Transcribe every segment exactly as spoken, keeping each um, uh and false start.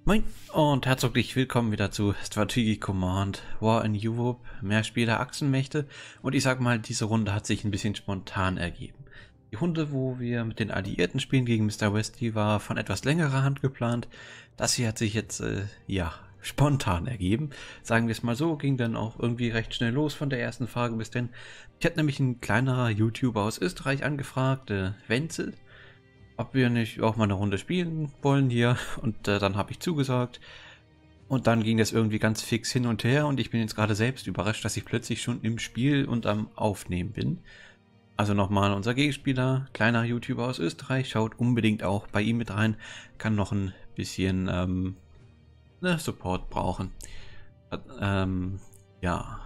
Moin und herzlich willkommen wieder zu Strategic Command War in Europe, Mehrspieler Achsenmächte. Und ich sag mal, diese Runde hat sich ein bisschen spontan ergeben. Die Runde, wo wir mit den Alliierten spielen gegen Mister West, die war von etwas längerer Hand geplant. Das hier hat sich jetzt, äh, ja, spontan ergeben. Sagen wir es mal so, ging dann auch irgendwie recht schnell los von der ersten Frage bis denn. Ich hatte nämlich ein kleinerer YouTuber aus Österreich angefragt, äh, Wenzel, ob wir nicht auch mal eine Runde spielen wollen hier, und äh, dann habe ich zugesagt und dann ging das irgendwie ganz fix hin und her und ich bin jetzt gerade selbst überrascht, dass ich plötzlich schon im Spiel und am Aufnehmen bin. Also nochmal unser Gegenspieler, kleiner YouTuber aus Österreich, schaut unbedingt auch bei ihm mit rein, kann noch ein bisschen ähm, ne, Support brauchen. Hat, ähm, ja.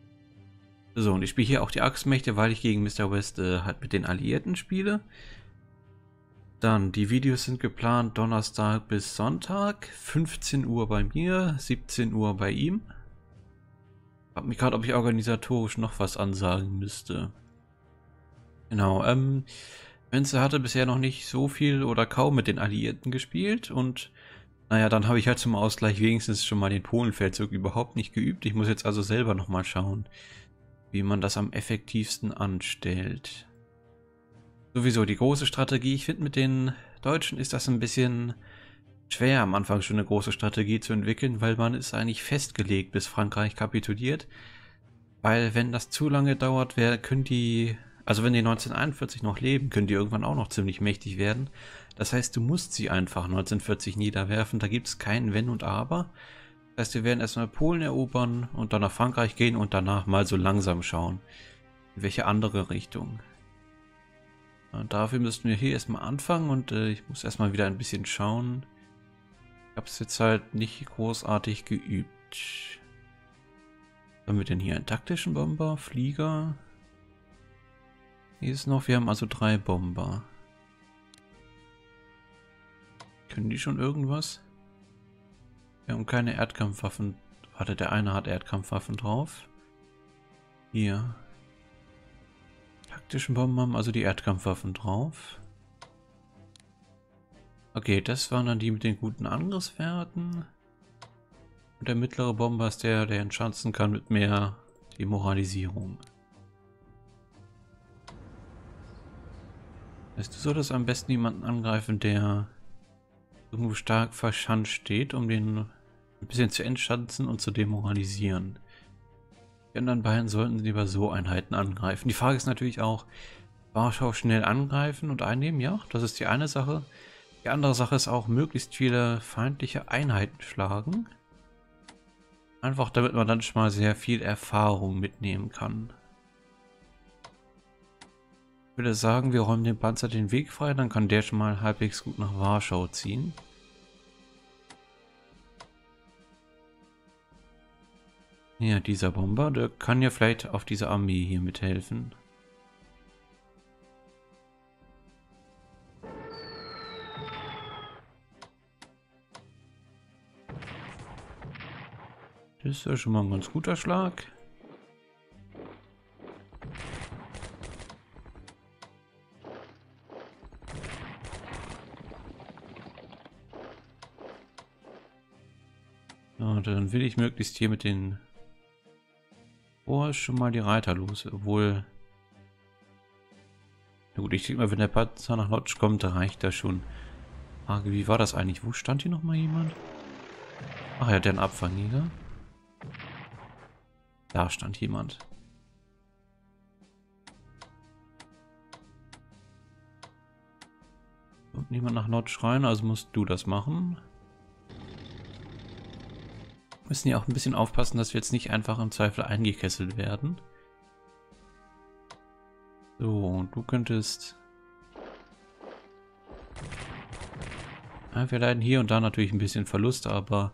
So, und ich spiele hier auch die Achsenmächte, weil ich gegen Mister West äh, halt mit den Alliierten spiele. Dann, die Videos sind geplant Donnerstag bis Sonntag, fünfzehn Uhr bei mir, siebzehn Uhr bei ihm. Ich frage mich gerade, ob ich organisatorisch noch was ansagen müsste. Genau, ähm, Wenzel hatte bisher noch nicht so viel oder kaum mit den Alliierten gespielt und naja, dann habe ich halt zum Ausgleich wenigstens schon mal den Polenfeldzug überhaupt nicht geübt. Ich muss jetzt also selber nochmal schauen, wie man das am effektivsten anstellt. Sowieso die große Strategie. Ich finde, mit den Deutschen ist das ein bisschen schwer, am Anfang schon eine große Strategie zu entwickeln, weil man ist eigentlich festgelegt, bis Frankreich kapituliert. Weil wenn das zu lange dauert, wer können die, also wenn die neunzehnhunderteinundvierzig noch leben, können die irgendwann auch noch ziemlich mächtig werden. Das heißt, du musst sie einfach neunzehnhundertvierzig niederwerfen. Da gibt es kein Wenn und Aber. Das heißt, wir werden erstmal Polen erobern und dann nach Frankreich gehen und danach mal so langsam schauen, in welche andere Richtung. Und dafür müssten wir hier erstmal anfangen und äh, ich muss erstmal wieder ein bisschen schauen. Ich habe es jetzt halt nicht großartig geübt. Haben wir denn hier einen taktischen Bomber, Flieger? Hier ist noch, wir haben also drei Bomber. Können die schon irgendwas? Wir haben keine Erdkampfwaffen. Warte, der eine hat Erdkampfwaffen drauf. Hier. Taktischen Bomber haben also die Erdkampfwaffen drauf. Okay, das waren dann die mit den guten Angriffswerten. Und der mittlere Bomber ist der, der entschanzen kann mit mehr Demoralisierung. Weißt du, solltest am besten jemanden angreifen, der irgendwo stark verschanzt steht, um den ein bisschen zu entschanzen und zu demoralisieren. Die anderen beiden sollten lieber so Einheiten angreifen. Die Frage ist natürlich auch, Warschau schnell angreifen und einnehmen, ja, das ist die eine Sache. Die andere Sache ist auch, möglichst viele feindliche Einheiten schlagen. Einfach damit man dann schon mal sehr viel Erfahrung mitnehmen kann. Ich würde sagen, wir räumen dem Panzer den Weg frei, dann kann der schon mal halbwegs gut nach Warschau ziehen. Ja, dieser Bomber, der kann ja vielleicht auf diese Armee hier mithelfen. Das ist ja schon mal ein ganz guter Schlag. Ja, dann will ich möglichst hier mit den Oh, schon mal die Reiter los, obwohl... Na gut, ich denke mal, wenn der Panzer nach Lodz kommt, da reicht das schon. Frage, wie war das eigentlich? Wo stand hier nochmal jemand? Ach ja, der einen Abfangjäger. Da stand jemand. Und niemand nach Lodz rein, also musst du das machen. Müssen ja auch ein bisschen aufpassen, dass wir jetzt nicht einfach im Zweifel eingekesselt werden. So, und du könntest... Ja, wir leiden hier und da natürlich ein bisschen Verlust, aber...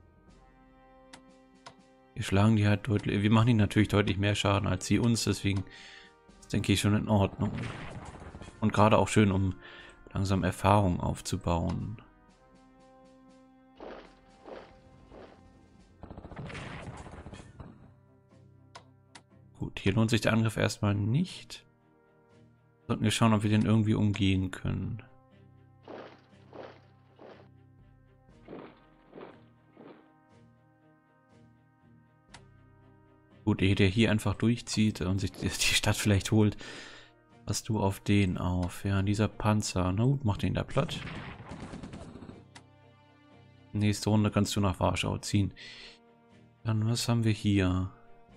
Wir schlagen die halt deutlich... Wir machen ihnen natürlich deutlich mehr Schaden als sie uns, deswegen ist, denke ich, schon in Ordnung. Und gerade auch schön, um langsam Erfahrung aufzubauen. Gut, hier lohnt sich der Angriff erstmal nicht. Sollten wir schauen, ob wir den irgendwie umgehen können. gut, ehe der hier einfach durchzieht und sich die Stadt vielleicht holt, passt du auf den auf. Ja, dieser Panzer. Na gut, mach den da platt. Nächste Runde kannst du nach Warschau ziehen. Dann, was haben wir hier?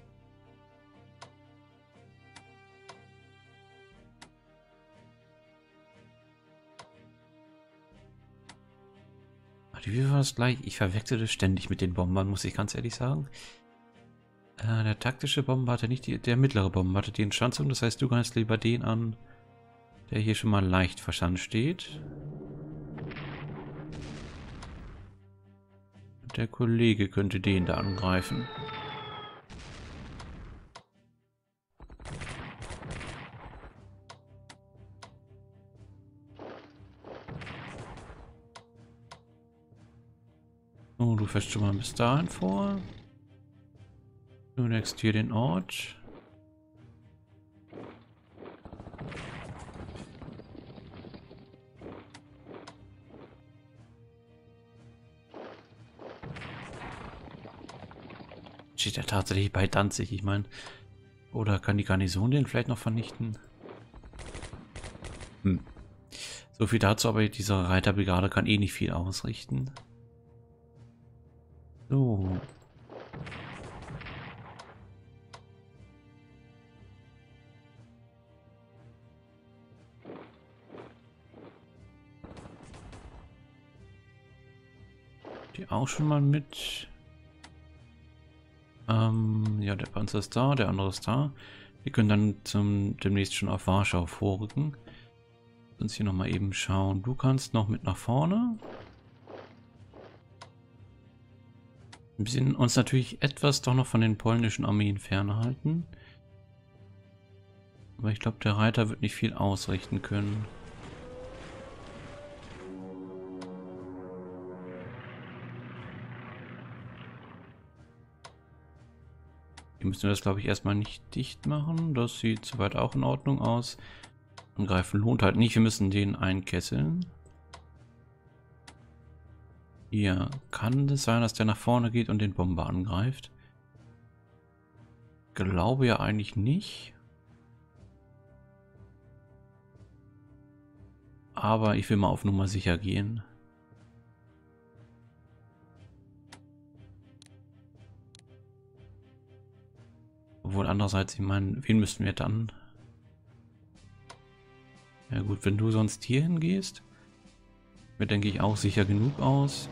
Wie war das gleich? Ich verwechsel das ständig mit den Bombern, muss ich ganz ehrlich sagen. Äh, der taktische Bomber hatte nicht die, der mittlere Bomber hatte die Entschanzung, das heißt, du greifst lieber den an, der hier schon mal leicht verschanzt steht. Der Kollege könnte den da angreifen. Oh, du fährst schon mal bis dahin vor. Du next hier den Ort. Steht er tatsächlich bei Danzig, ich meine. Oder kann die Garnison den vielleicht noch vernichten? Hm. So viel dazu, aber diese Reiterbrigade kann eh nicht viel ausrichten. So. Die auch schon mal mit. Ähm, ja, der Panzer ist da, der andere ist da. Wir können dann zum demnächst schon auf Warschau vorrücken. Sonst hier nochmal eben schauen. Du kannst noch mit nach vorne. Ein bisschen uns natürlich etwas doch noch von den polnischen Armeen fernhalten. Aber ich glaube, der Reiter wird nicht viel ausrichten können. Hier müssen wir das, glaube ich, erstmal nicht dicht machen. Das sieht soweit auch in Ordnung aus. Angreifen lohnt halt nicht. Wir müssen den einkesseln. Hier kann es sein, dass der nach vorne geht und den Bomber angreift. Glaube ja eigentlich nicht. Aber ich will mal auf Nummer sicher gehen. Obwohl andererseits, ich meine, wen müssten wir dann? Ja gut, wenn du sonst hier hingehst, mir denke ich auch sicher genug aus.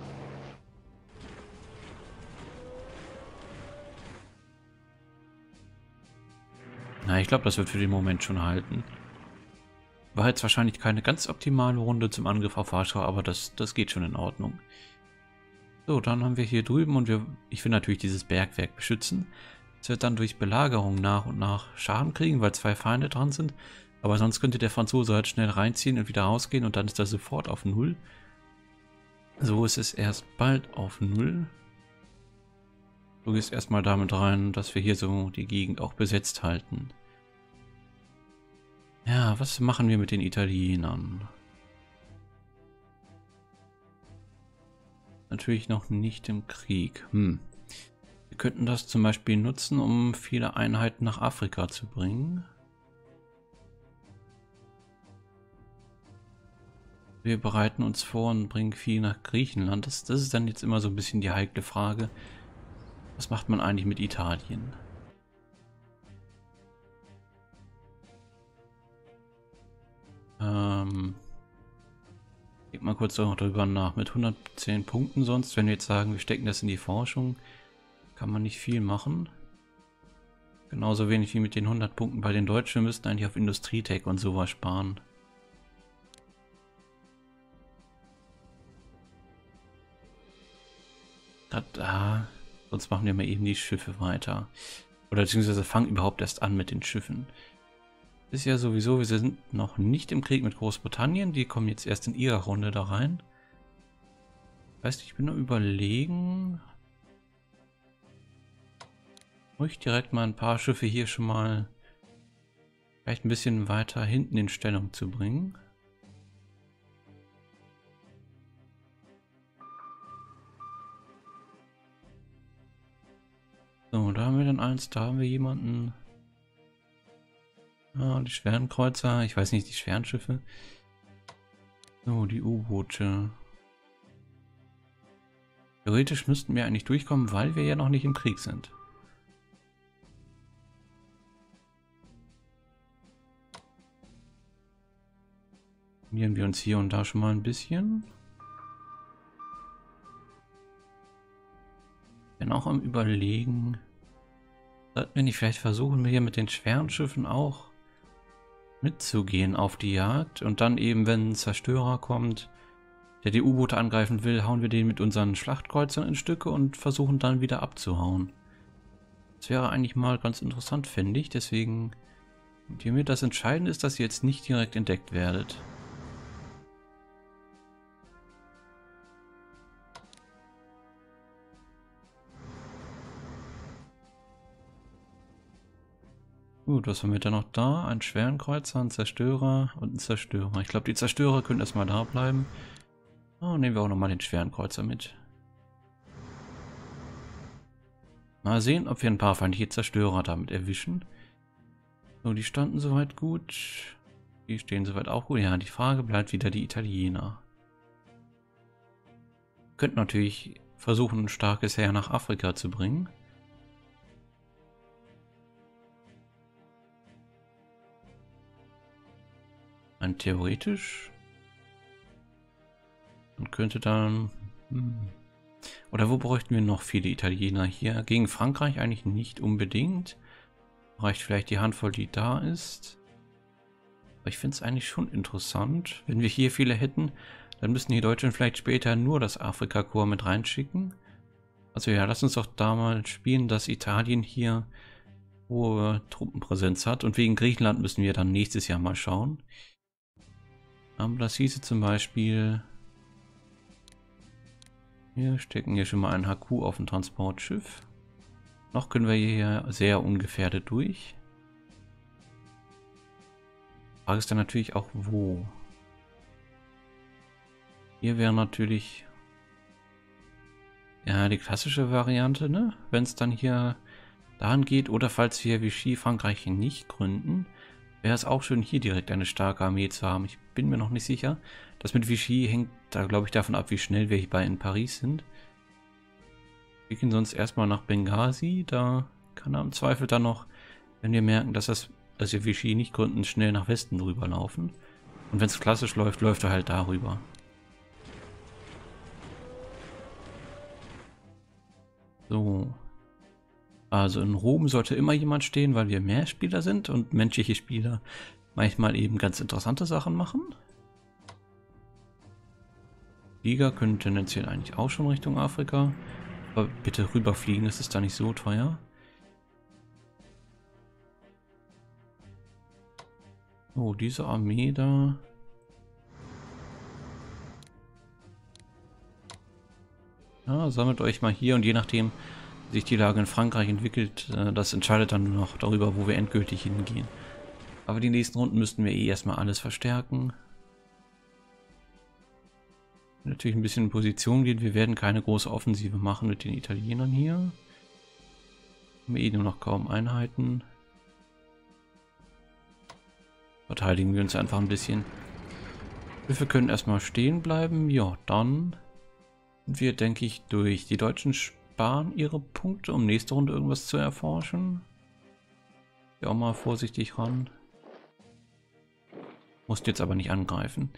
Na, ich glaube, das wird für den Moment schon halten. War jetzt wahrscheinlich keine ganz optimale Runde zum Angriff auf Warschau, aber das, das geht schon in Ordnung. So, dann haben wir hier drüben und wir, ich will natürlich dieses Bergwerk beschützen. Es wird dann durch Belagerung nach und nach Schaden kriegen, weil zwei Feinde dran sind. Aber sonst könnte der Franzose halt schnell reinziehen und wieder rausgehen und dann ist er sofort auf Null. So ist es erst bald auf Null. Du gehst erstmal damit rein, dass wir hier so die Gegend auch besetzt halten. Ja, was machen wir mit den Italienern? Natürlich noch nicht im Krieg. Hm. Wir könnten das zum Beispiel nutzen, um viele Einheiten nach Afrika zu bringen. Wir bereiten uns vor und bringen viel nach Griechenland. Das, das ist dann jetzt immer so ein bisschen die heikle Frage. Was macht man eigentlich mit Italien? Ähm, denk mal kurz darüber nach. Mit hundertzehn Punkten sonst, wenn wir jetzt sagen, wir stecken das in die Forschung, kann man nicht viel machen. Genauso wenig wie mit den hundert Punkten bei den Deutschen. Wir müssten eigentlich auf Industrietech und sowas sparen. Das, ah, sonst machen wir mal eben die Schiffe weiter. Oder beziehungsweise fangen überhaupt erst an mit den Schiffen. Ist ja sowieso, wir sind noch nicht im Krieg mit Großbritannien. Die kommen jetzt erst in ihrer Runde da rein. Weißt du, ich bin nur überlegen, ruhig direkt mal ein paar Schiffe hier schon mal vielleicht ein bisschen weiter hinten in Stellung zu bringen. So, da haben wir dann eins, da haben wir jemanden. Ah, die schweren Kreuzer, ich weiß nicht, die schweren Schiffe. So, die U-Boote. Theoretisch müssten wir eigentlich durchkommen, weil wir ja noch nicht im Krieg sind. Probieren wir uns hier und da schon mal ein bisschen. Bin auch am Überlegen, sollten wir nicht vielleicht versuchen, hier mit den schweren Schiffen auch mitzugehen auf die Jagd und dann eben, wenn ein Zerstörer kommt, der die U-Boote angreifen will, hauen wir den mit unseren Schlachtkreuzern in Stücke und versuchen dann wieder abzuhauen. Das wäre eigentlich mal ganz interessant, finde ich. Deswegen, hiermit das Entscheidende ist, dass ihr jetzt nicht direkt entdeckt werdet. Gut, was haben wir da noch da? Einen schweren Kreuzer, einen Zerstörer und einen Zerstörer. Ich glaube, die Zerstörer können erstmal da bleiben. Oh, nehmen wir auch nochmal den schweren Kreuzer mit. Mal sehen, ob wir ein paar feindliche Zerstörer damit erwischen. So, die standen soweit gut. Die stehen soweit auch gut. Ja, die Frage bleibt wieder die Italiener. Könnten natürlich versuchen, ein starkes Heer nach Afrika zu bringen. Ein theoretisch. Man könnte dann... Hm. Oder wo bräuchten wir noch viele Italiener hier? Gegen Frankreich eigentlich nicht unbedingt. Reicht vielleicht die Handvoll, die da ist. Aber ich finde es eigentlich schon interessant. Wenn wir hier viele hätten, dann müssten die Deutschen vielleicht später nur das Afrika-Korps mit reinschicken. Also ja, lass uns doch da mal spielen, dass Italien hier hohe Truppenpräsenz hat. Und wegen Griechenland müssen wir dann nächstes Jahr mal schauen. Aber das hieße zum Beispiel... Wir stecken hier schon mal ein H Q auf ein Transportschiff. Noch können wir hier sehr ungefährdet durch. Frage ist dann natürlich auch, wo. Hier wäre natürlich ja die klassische Variante, ne? Wenn es dann hier dahin geht oder falls wir Vichy Frankreich nicht gründen, wäre es auch schön, hier direkt eine starke Armee zu haben. Ich bin mir noch nicht sicher. Das mit Vichy hängt da, glaube ich, davon ab, wie schnell wir hierbei in Paris sind. Wir gehen sonst erstmal nach Benghazi. Da kann er im Zweifel dann noch, wenn wir merken, dass, das, dass wir Vichy nicht gründen, schnell nach Westen drüber laufen. Und wenn es klassisch läuft, läuft er halt darüber. So. Also in Rom sollte immer jemand stehen, weil wir mehr Spieler sind und menschliche Spieler manchmal eben ganz interessante Sachen machen. Flieger können tendenziell eigentlich auch schon Richtung Afrika. Aber bitte rüberfliegen, das ist da nicht so teuer. Oh, diese Armee da. Ja, sammelt euch mal hier und je nachdem, wie sich die Lage in Frankreich entwickelt, das entscheidet dann nur noch darüber, wo wir endgültig hingehen. Aber die nächsten Runden müssten wir eh erstmal alles verstärken. Natürlich ein bisschen in Position gehen. Wir werden keine große Offensive machen mit den Italienern hier. Haben wir eh nur noch kaum Einheiten. Verteidigen wir uns einfach ein bisschen. Wir können erstmal stehen bleiben. Ja, dann sind wir, denke ich, durch. Die Deutschen sparen ihre Punkte, um nächste Runde irgendwas zu erforschen. Ja, auch mal vorsichtig ran. Musst jetzt aber nicht angreifen.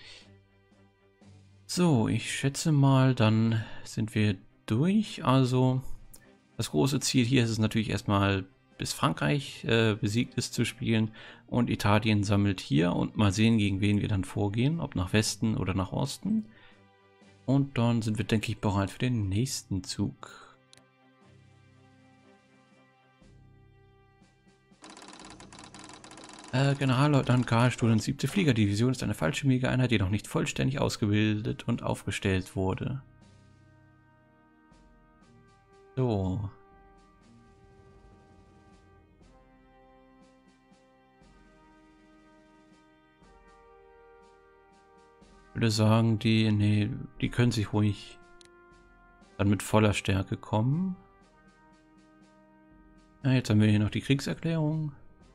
So, ich schätze mal, dann sind wir durch. Also, das große Ziel hier ist es natürlich erstmal, bis Frankreich äh, besiegt ist, zu spielen. Und Italien sammelt hier und mal sehen, gegen wen wir dann vorgehen. Ob nach Westen oder nach Osten. Und dann sind wir, denke ich, bereit für den nächsten Zug. Äh, Generalleutnant Karl Student siebte Fliegerdivision ist eine Fallschirmjägereinheit, die noch nicht vollständig ausgebildet und aufgestellt wurde. So. Ich würde sagen, die, nee, die können sich ruhig dann mit voller Stärke kommen. Ja, jetzt haben wir hier noch die Kriegserklärung.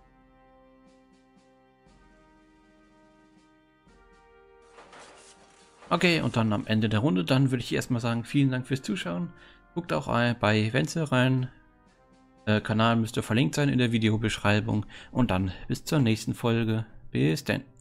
Okay, und dann am Ende der Runde, dann würde ich erstmal sagen, vielen Dank fürs Zuschauen. Guckt auch bei Wenzel rein. Der Kanal müsste verlinkt sein in der Videobeschreibung. Und dann bis zur nächsten Folge. Bis denn.